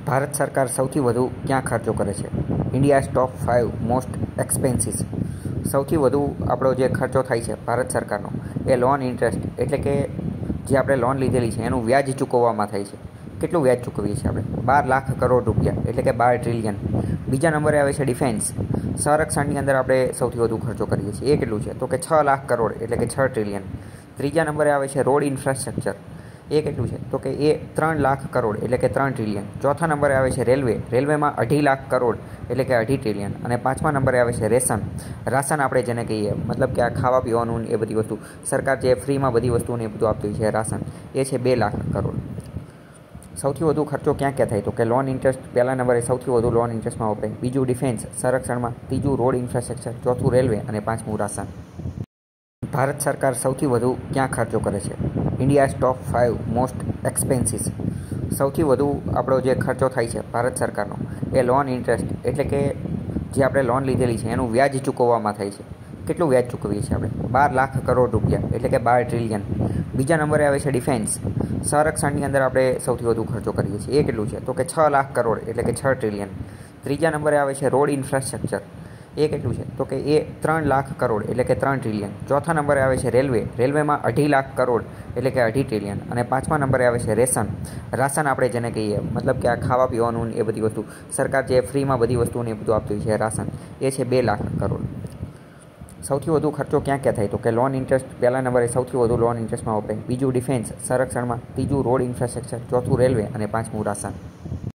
ભારત સરકાર સૌથી વધુ ક્યાં ખર્ચો કરે છે? India's top 5 most expenses. સૌથી વધુ આપણો જે ખર્ચો થાય છે ભારત સરકારનો એ લોન ઇન્ટરેસ્ટ એટલે કે જે આપણે લોન લીધેલી છે એનું વ્યાજ ચૂકવવામાં થાય છે. કેટલું વ્યાજ ચૂકવીએ છીએ આપણે? 12 લાખ કરોડ રૂપિયા એટલે કે 12 ટ્રિલિયન. બીજા નંબરે આવે છે ડિફેન્સ. સંરક્ષણની અંદર આપણે સૌથી વધુ ખર્ચો કરીએ છીએ. એ કેટલું છે? તો કે 6 લાખ કરોડ એટલે કે 6 ટ્રિલિયન. ત્રીજા નંબરે આવે છે રોડ ઇન્ફ્રાસ્ટ્રક્ચર. એ કેટલું છે? તો કે એ 3 લાખ કરોડ એટલે કે 3 ટ્રિલિયન. ચોથા નંબરે આવે છે રેલવે. રેલવેમાં 2.5 લાખ કરોડ એટલે કે 2.5 ટ્રિલિયન. અને પાંચમા નંબરે આવે છે રાશન આપણે જેને કહીએ, મતલબ કે આ ખાવા પીવાનું એ બધી વસ્તુ સરકાર જે ફ્રીમાં બધી વસ્તુને એ બધું આપતી હોય છે રાશન, એ છે 2 લાખ કરોડ. સૌથી વધુ ખર્ચો ક્યાં ક્યાં થાય? તો કે લોન ઇન્ટરેસ્ટ પહેલા નંબરે સૌથી વધુ લોન ઇન્ટરેસ્ટમાં વપરાય, બીજું ડિફેન્સ સંરક્ષણમાં, ત્રીજું રોડ ઇન્ફ્રાસ્ટ્રક્ચર, ચોથું રેલવે અને પાંચમું રાશન. ભારત સરકાર સૌથી વધુ ક્યાં ખર્ચો કરે છે? India's top 5 most expenses. સૌથી વધુ આપણો જે ખર્ચો થાય છે ભારત સરકારનો એ લોન ઇન્ટરેસ્ટ એટલે કે જે આપણે લોન લીધેલી છે એનું વ્યાજ ચૂકવવામાં થાય છે. કેટલું વ્યાજ ચૂકવીએ છીએ આપણે? 12 લાખ કરોડ રૂપિયા એટલે કે 12 ટ્રિલિયન. બીજા નંબરે આવે છે ડિફેન્સ. સંરક્ષણની અંદર આપણે સૌથી વધુ ખર્ચો કરીએ છીએ. એ કેટલું છે? તો કે 6 લાખ કરોડ એટલે કે 6 ટ્રિલિયન. ત્રીજા નંબરે આવે છે રોડ ઇન્ફ્રાસ્ટ્રક્ચર. એ કેટલું છે? તો કે એ 3 લાખ કરોડ એટલે કે 3 ટ્રિલિયન. ચોથા નંબરે આવે છે રેલવે. રેલવેમાં 2.5 લાખ કરોડ એટલે કે 2.5 ટ્રિલિયન. અને પાંચમા નંબરે આવે છે રાશન આપણે જેને કહીએ, મતલબ કે આ ખાવા પીવાનું એ બધી વસ્તુ સરકાર જે ફ્રીમાં બધી વસ્તુને એ બધું આપતી હોય છે રાશન, એ છે 2 લાખ કરોડ. સૌથી વધુ ખર્ચો ક્યાં ક્યાં થાય? તો કે લોન ઇન્ટરેસ્ટ પહેલા નંબરે સૌથી વધુ લોન ઇન્ટરેસ્ટમાં વપરાય, બીજું ડિફેન્સ સંરક્ષણમાં, ત્રીજું રોડ ઇન્ફ્રાસ્ટ્રક્ચર, ચોથું રેલવે અને પાંચમું રાશન.